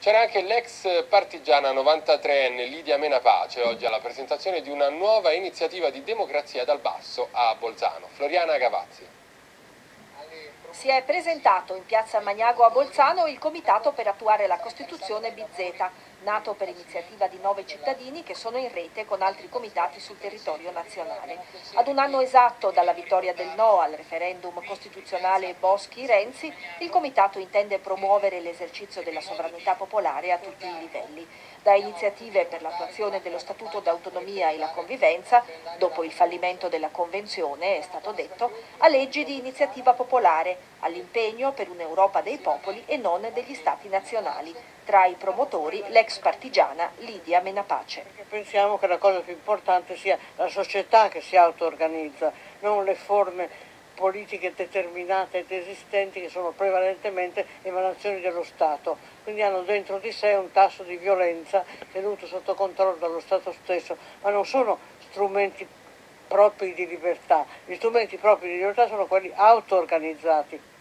C'era anche l'ex partigiana 93enne Lidia Menapace oggi alla presentazione di una nuova iniziativa di democrazia dal basso a Bolzano. Floriana Gavazzi. Si è presentato in piazza Magnago a Bolzano il comitato per attuare la Costituzione BZ, nato per iniziativa di 9 cittadini che sono in rete con altri comitati sul territorio nazionale. Ad un anno esatto dalla vittoria del no al referendum costituzionale Boschi-Renzi, il comitato intende promuovere l'esercizio della sovranità popolare a tutti i livelli, da iniziative per l'attuazione dello Statuto d'autonomia e la convivenza, dopo il fallimento della Convenzione, è stato detto, a leggi di iniziativa popolare, all'impegno per un'Europa dei popoli e non degli Stati nazionali. Tra i promotori l'ex partigiana Lidia Menapace. Perché pensiamo che la cosa più importante sia la società che si auto-organizza, non le forme politiche determinate ed esistenti che sono prevalentemente emanazioni dello Stato, quindi hanno dentro di sé un tasso di violenza tenuto sotto controllo dallo Stato stesso, ma non sono strumenti propri di libertà, gli strumenti propri di libertà sono quelli auto-organizzati.